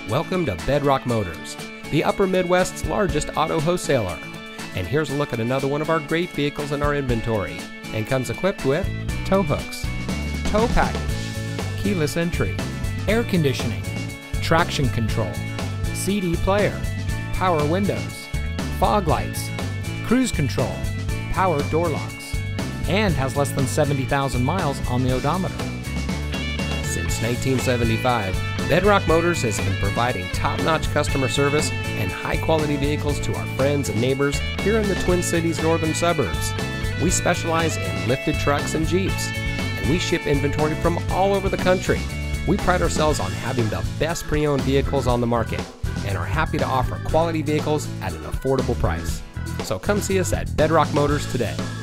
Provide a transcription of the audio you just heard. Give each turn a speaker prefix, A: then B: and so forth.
A: Welcome to Bedrock Motors, the Upper Midwest's largest auto wholesaler. And here's a look at another one of our great vehicles in our inventory, and comes equipped with tow hooks, tow package, keyless entry,
B: air conditioning, traction control, CD player, power windows, fog lights, cruise control, power door locks, and has less than 70,000 miles on the odometer.
A: Since 1975, Bedrock Motors has been providing top-notch customer service and high-quality vehicles to our friends and neighbors here in the Twin Cities northern suburbs. We specialize in lifted trucks and Jeeps, and we ship inventory from all over the country. We pride ourselves on having the best pre-owned vehicles on the market and are happy to offer quality vehicles at an affordable price. So come see us at Bedrock Motors today.